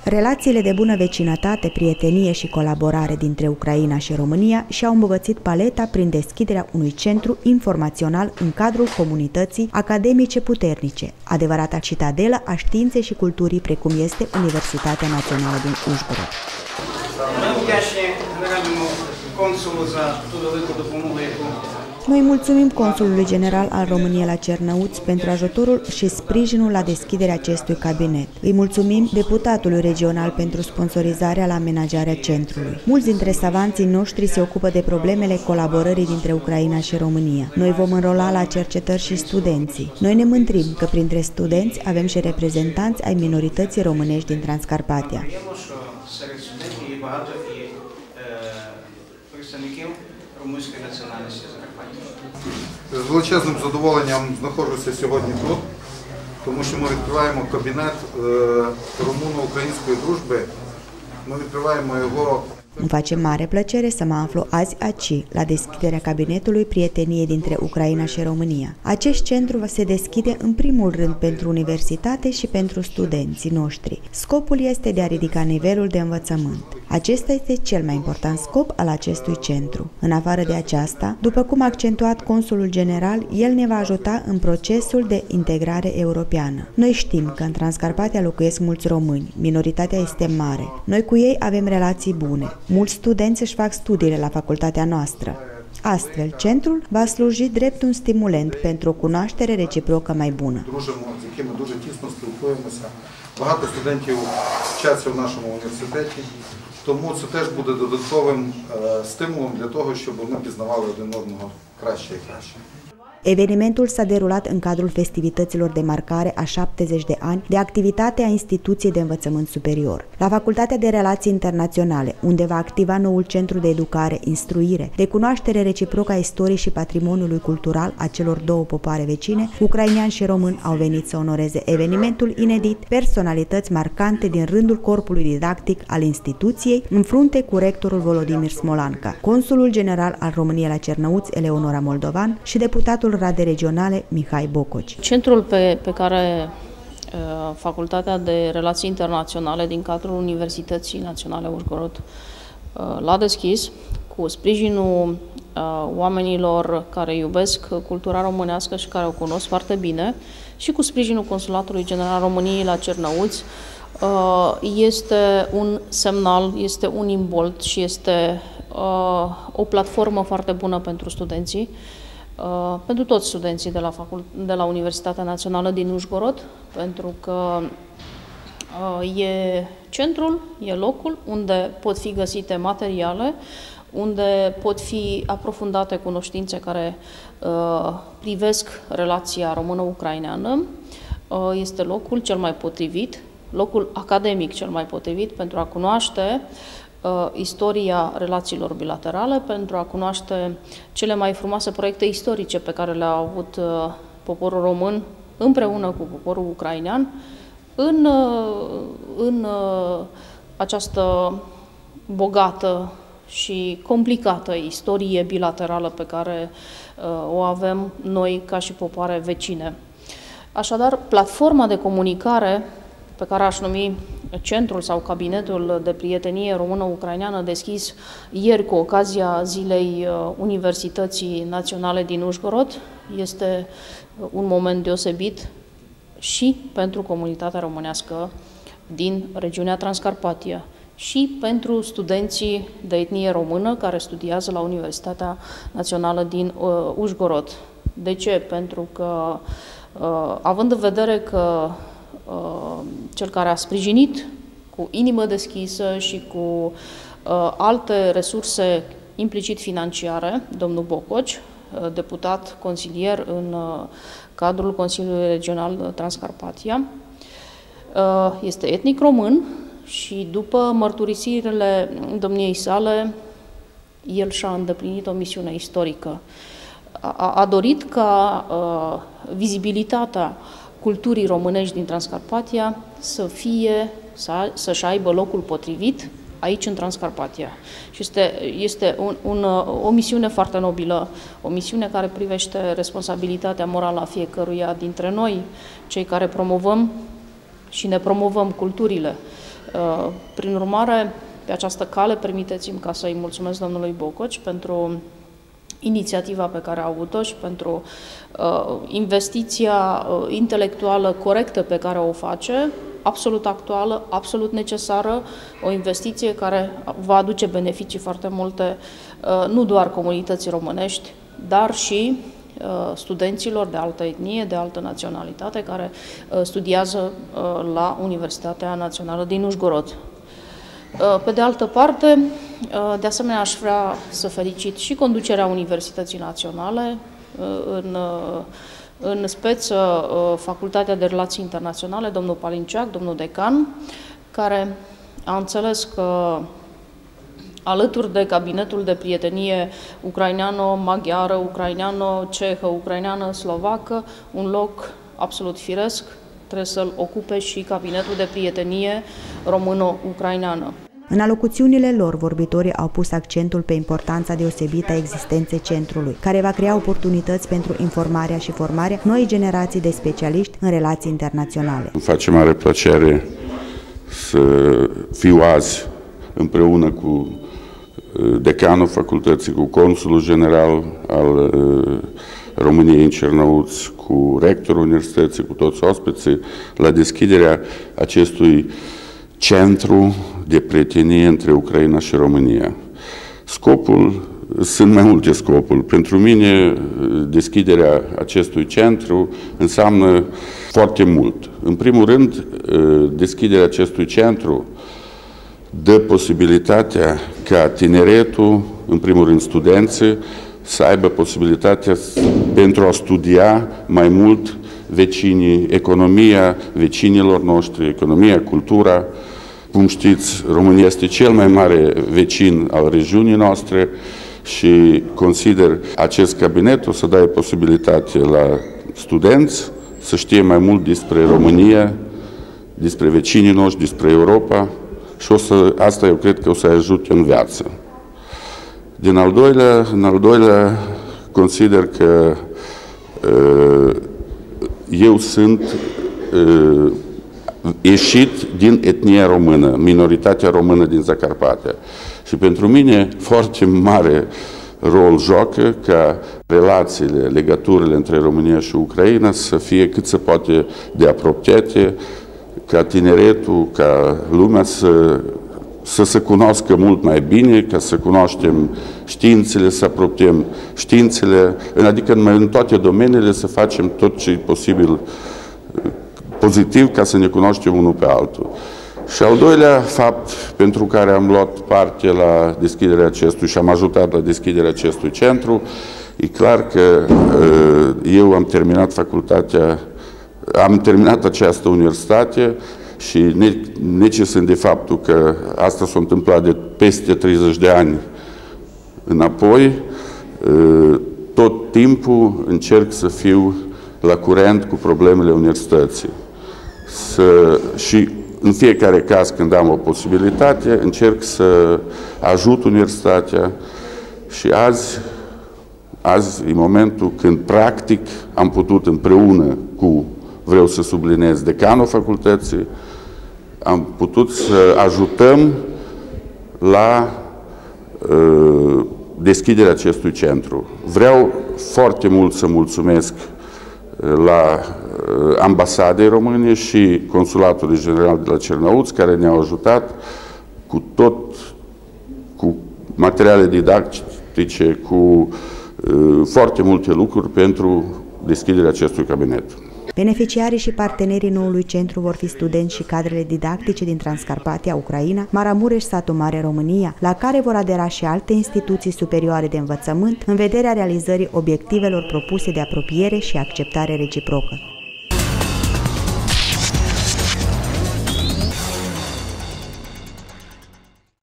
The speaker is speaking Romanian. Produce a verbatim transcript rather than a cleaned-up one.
Relațiile de bună vecinătate, prietenie și colaborare dintre Ucraina și România și-au îmbogățit paleta prin deschiderea unui centru informațional în cadrul comunității academice puternice, adevărata citadelă a științei și culturii precum este Universitatea Națională din Ужгород. Noi mulțumim Consulului General al României la Cernăuți pentru ajutorul și sprijinul la deschiderea acestui cabinet. Îi mulțumim deputatului regional pentru sponsorizarea la amenajarea centrului. Mulți dintre savanții noștri se ocupă de problemele colaborării dintre Ucraina și România. Noi vom înrola la cercetări și studenții. Noi ne mândrim că printre studenți avem și reprezentanți ai minorității românești din Transcarpatia. З величезним задоволенням знаходжуся сьогодні тут, тому що ми відкриваємо кабінет румуно-української дружби. Ми відкриваємо його. Îmi face mare plăcere să mă aflu azi aici, la deschiderea cabinetului prieteniei dintre Ucraina și România. Acest centru va se deschide în primul rând pentru universitate și pentru studenții noștri. Scopul este de a ridica nivelul de învățământ. Acesta este cel mai important scop al acestui centru. În afară de aceasta, după cum a accentuat Consulul General, el ne va ajuta în procesul de integrare europeană. Noi știm că în Transcarpatia locuiesc mulți români, minoritatea este mare. Noi cu ei avem relații bune. Mulți studenți își fac studiile la facultatea noastră. Astfel, centrul va sluji drept un stimulent pentru o cunoaștere reciprocă mai bună. Багато студентів вчаться в нашому університеті, тому це теж буде додатковим стимулом для того, щоб ми пізнавали один одного краще і краще. Evenimentul s-a derulat în cadrul festivităților de marcare a șaptezeci de ani de activitate a Instituției de Învățământ Superior. La Facultatea de Relații Internaționale, unde va activa noul centru de educare, instruire, recunoaștere reciprocă a istoriei și patrimoniului cultural a celor două popoare vecine, ucrainieni și români au venit să onoreze evenimentul inedit, personalități marcante din rândul corpului didactic al instituției, în frunte cu rectorul Volodimir Smolanca, Consulul General al României la Cernăuți, Eleonora Moldovan, și deputatul Rade Regionale Mihai Bococi. Centrul pe, pe care uh, Facultatea de Relații Internaționale din cadrul Universității Naționale Ужгород uh, l-a deschis cu sprijinul uh, oamenilor care iubesc cultura românească și care o cunosc foarte bine și cu sprijinul Consulatului General României la Cernăuți uh, este un semnal, este un imbold și este uh, o platformă foarte bună pentru studenții. Uh, pentru toți studenții de la, facult de la Universitatea Națională din Ужгород, pentru că uh, e centrul, e locul unde pot fi găsite materiale, unde pot fi aprofundate cunoștințe care uh, privesc relația română-ucraineană. Uh, este locul cel mai potrivit, locul academic cel mai potrivit pentru a cunoaște Uh, istoria relațiilor bilaterale, pentru a cunoaște cele mai frumoase proiecte istorice pe care le-a avut uh, poporul român împreună cu poporul ucrainean în, uh, în uh, această bogată și complicată istorie bilaterală pe care uh, o avem noi ca și popoare vecine. Așadar, platforma de comunicare pe care aș numi centrul sau cabinetul de prietenie română-ucraineană deschis ieri cu ocazia Zilei Universității Naționale din Ужгород este un moment deosebit și pentru comunitatea românească din regiunea Transcarpatia și pentru studenții de etnie română care studiază la Universitatea Națională din Ужгород. De ce? Pentru că, având în vedere că cel care a sprijinit cu inimă deschisă și cu uh, alte resurse implicit financiare, domnul Bococi, uh, deputat consilier în uh, cadrul Consiliului Regional Transcarpatia, uh, este etnic român și după mărturisirile domniei sale, el și-a îndeplinit o misiune istorică. A, a dorit ca uh, vizibilitatea culturii românești din Transcarpatia să fie, să-și aibă locul potrivit aici în Transcarpatia. Și este, este un, un, o misiune foarte nobilă, o misiune care privește responsabilitatea morală a fiecăruia dintre noi, cei care promovăm și ne promovăm culturile. Prin urmare, pe această cale, permiteți-mi ca să-i mulțumesc domnului Bococi pentru inițiativa pe care a avut-o și pentru uh, investiția uh, intelectuală corectă pe care o face, absolut actuală, absolut necesară, o investiție care va aduce beneficii foarte multe, uh, nu doar comunității românești, dar și uh, studenților de altă etnie, de altă naționalitate, care uh, studiază uh, la Universitatea Națională din Užhgorod. Pe de altă parte, de asemenea, aș vrea să felicit și conducerea Universității Naționale, în, în speță Facultatea de Relații Internaționale, domnul Palinceac, domnul decan, care a înțeles că alături de cabinetul de prietenie ucraineano-maghiară, ucraineano-cehă, ucraineană-slovacă, un loc absolut firesc trebuie să-l ocupe și cabinetul de prietenie româno-ucraineană. În alocuțiunile lor, vorbitorii au pus accentul pe importanța deosebită a existenței centrului, care va crea oportunități pentru informarea și formarea noii generații de specialiști în relații internaționale. Îmi face mare plăcere să fiu azi împreună cu decanul facultății, cu consulul general al României în Cernăuți, cu rectorul universității, cu toți ospeții, la deschiderea acestui centru de prietenie între Ucraina și România. Scopul, sunt mai multe scopuri. Pentru mine, deschiderea acestui centru înseamnă foarte mult. În primul rând, deschiderea acestui centru dă posibilitatea ca tineretul, în primul rând studenții, să aibă posibilitatea pentru a studia mai mult vecinii, economia vecinilor noștri, economia, cultura. Cum știți, România este cel mai mare vecin al regiunii noastre și consider acest cabinet o să dea posibilitate la studenți să știe mai mult despre România, despre vecinii noștri, despre Europa și o să, asta eu cred că o să ajute în viață. Din al doilea, în al doilea, consider că uh, eu sunt uh, ieșit din etnia română, minoritatea română din Zacarpatea. Și pentru mine foarte mare rol joacă ca relațiile, legăturile între România și Ucraina să fie cât se poate de apropiate, ca tineretul, ca lumea să să se cunoască mult mai bine, ca să cunoaștem științele, să apropiem științele, adică în toate domeniile să facem tot ce e posibil pozitiv ca să ne cunoaștem unul pe altul. Și al doilea fapt pentru care am luat parte la deschiderea acestui și am ajutat la deschiderea acestui centru, e clar că eu am terminat facultatea, am terminat această universitate și necesând de faptul că asta s-a întâmplat de peste treizeci de ani înapoi, tot timpul încerc să fiu la curent cu problemele universității. Să, și în fiecare caz când am o posibilitate, încerc să ajut universitatea și azi, azi e momentul când practic am putut împreună cu, vreau să subliniez, decanul facultății, am putut să ajutăm la uh, deschiderea acestui centru. Vreau foarte mult să mulțumesc la uh, Ambasadei României și Consulatului General de la Cernăuți, care ne-au ajutat cu tot, cu materiale didactice, cu uh, foarte multe lucruri pentru deschiderea acestui cabinet. Beneficiarii și partenerii noului centru vor fi studenți și cadrele didactice din Transcarpatia, Ucraina, Maramureș, Satu Mare, România, la care vor adera și alte instituții superioare de învățământ în vederea realizării obiectivelor propuse de apropiere și acceptare reciprocă.